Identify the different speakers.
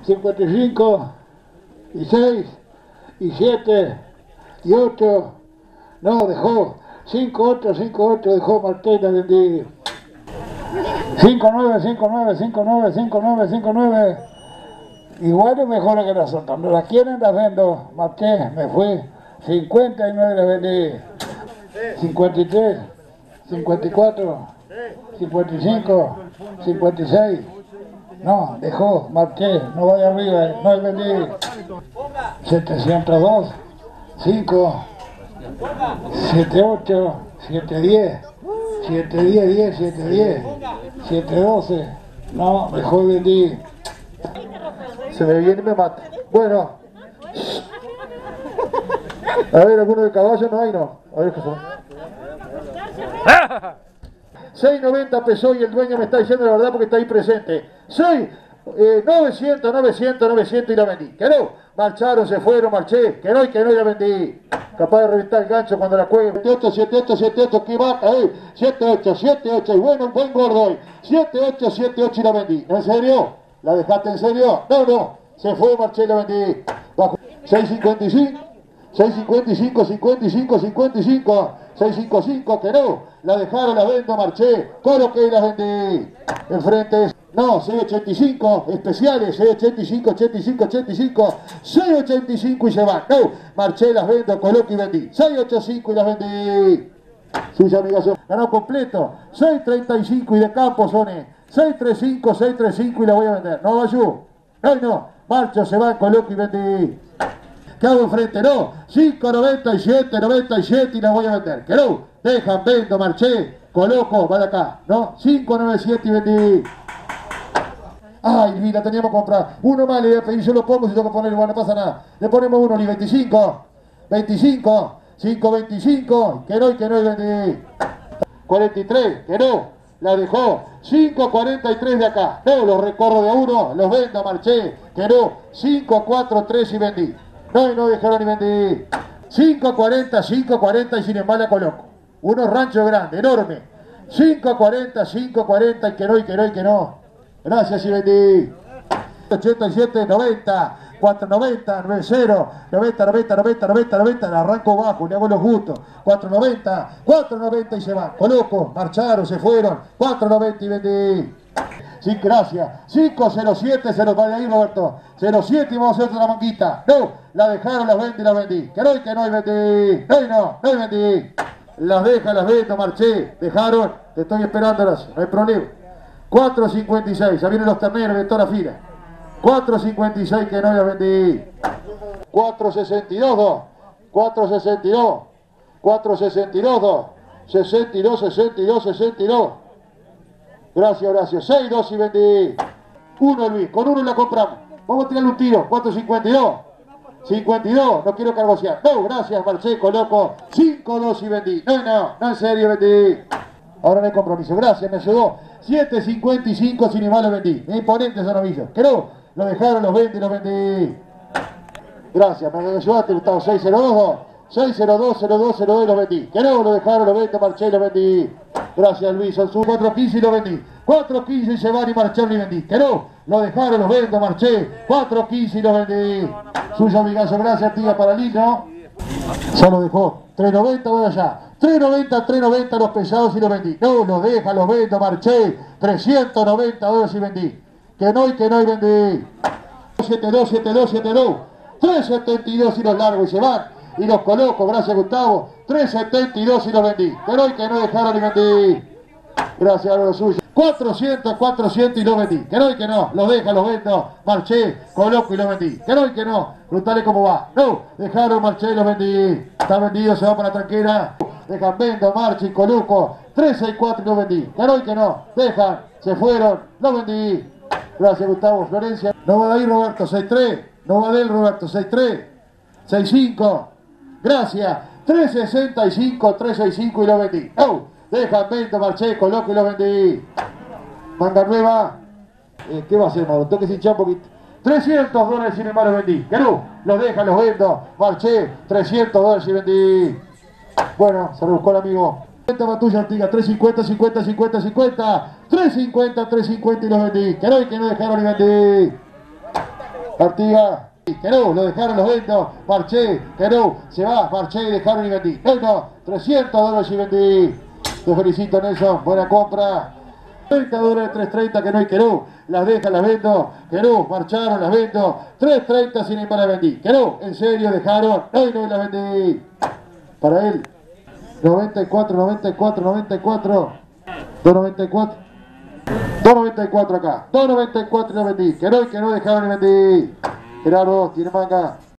Speaker 1: 55 y 6 y 7 y 8. No, dejó 5-8, dejó Martela, vendí 5-9, 5-9, 5-9, 5-9, 5-9. Igual es mejor que las otras. No las quieren, las vendo. Marché, me fui. 59 las vendí. 53, 54, 55, 56. No, dejó, marché, no vaya arriba, no vendí. 702, 5, 78, 710, 710, 10, 710, 712. No, dejó y vendí. Se me viene y me mata. Bueno. A ver, alguno de caballo no hay, no. A ver qué son. 6.90 pesó y el dueño me está diciendo la verdad porque está ahí presente. 900, 900, 900 y la vendí. Que no, marcharon, se fueron, marché. Que no y la vendí. Capaz de reventar el gancho cuando la juegue. 78, 78, 78, que vaca, 78, 78, y bueno, un buen gordo hoy. 78, 78 y la vendí. ¿En serio? ¿La dejaste en serio? No, no. Se fue, marché y la vendí. 6.55, 6.55, 55, 55, 6.55, que no. La dejaron, la vendo, marché. Coloqué y la vendí. Enfrente es. No, 6.85, especiales, 6.85, 85, 85, 6.85 y se van. No, marché, las vendo, coloqué y vendí. 6.85 y las vendí. Suya amigación. Ganó completo. 6.35 y de campo son 6.35, 6.35 y la voy a vender. No, Bayú. No, no. Marcho, se va, coloco y vendí. ¿Qué hago enfrente? No. 5.97, 97 y la voy a vender. Que no. Dejan, vendo, marché, coloco, va de acá. No. 5.97 y vendí. Ay, mira, teníamos que comprar. Uno más le voy a pedir, yo lo pongo, si tengo que poner igual, no pasa nada. Le ponemos uno, ni 25. 25. 5.25. Que no, y vendí. 43, que no. La dejó. 5.43 de acá. No, los recorro de a uno, los vendo, marché. Que no. 5.43 y vendí. No, y no dejaron ni vendí. 5.40, 5.40 y sin embargo coloco. Unos ranchos grandes, enormes. 5.40, 5.40 y que no. Gracias y vendí. 87, 90, 490, 90, 90, 90, 90, 90, 90, la arranco bajo, le hago los gustos. 490, 490 y se van. Coloco, marcharon, se fueron. 490 y vendí. Sí, gracias. 507 se nos va de ahí, Roberto. 07 y vamos a hacer otra manguita. No, la dejaron, las vendí y las vendí. Que no y vendí. No y vendí. Las deja, las vendo, marché. Dejaron, te estoy esperándolas, no hay problema. 4.56, ya vienen los terneros de toda la fila. 4.56 que no la vendí. 4.62, 4.62, 4.62, 62, 62, 62. Gracias, Horacio. 6.2 y vendí. Uno, Luis, con uno la compramos. Vamos a tirarle un tiro. 4.52. 52, no quiero cargosear. No, gracias, Marcheco, loco. 5.2 y vendí. No, en serio vendí. Ahora no hay compromiso. Gracias, me ayudó. 7.55 sin igual lo vendí. Imponente ese novillo. Que no, lo dejaron, los vendí. Gracias, me ayudaste, Gustavo. 6.02, 6.02, 02, 02 y lo vendí. Que no, lo dejaron, lo vendo, marché y lo vendí. Gracias, Luis. Son sus 4.15 y lo vendí. 4.15 y se van y marcharon y vendí. Que no, lo dejaron, los vendo, marché. 4.15 y lo vendí. Suyo, amigazo. Gracias, tía, para Lino. Ya lo dejó. 3.90 voy allá. 3.90, 3.90 los pesados y los vendí. No, los deja, los vendo, marché. 390 dólares y vendí. Que no y vendí. 72, 72, 72. 3.72 y los largo y se van. Y los coloco, gracias, Gustavo. 3.72 y los vendí. Que no dejaron y vendí. Gracias a lo suyo. 400, 400 y los vendí. Que no, los deja, los vendo. Marché, coloco y los vendí. Que no, preguntale cómo va. No, dejaron, marché y los vendí. Está vendido, se va para la tranquera. Dejan, vendo, marché y coloco. 364 y los vendí. Que no, dejan, se fueron, los vendí. Gracias, Gustavo. Florencia. No va de ahí, Roberto, 6-3. No va de él, Roberto, 6-3. 6-5. Gracias. 365, 365 y lo vendí. ¡Oh! Dejan, vendo, marché, coloco y lo vendí. Manga nueva. ¿Qué va a hacer, Mauro? Tengo que hinchar un poquito. 300 dólares sin embargo vendí. Que no, los dejan, los vendo. Marché, 300 dólares y vendí. Bueno, se rebuscó el amigo. 50 va tuya, Antiga. 350, 50, 50, 50. 350, 350 y los vendí. Que no dejaron y vendí. Partida. Que no, lo dejaron los vendos. Marché, que no, se va, marché y dejaron y vendí. Bueno, $300 y vendí. Te felicito, Nelson, buena compra. $30, 330, que no y que no. Las deja, las vendo. Que no, marcharon, las vendo. 330 sin embargo las vendí. Que no, en serio dejaron. No y no las vendí. Para él. 94, 94, 94. 294. 294 acá. 294 y la vendí. Que no dejaron y vendí. Gerardo, tiene manga.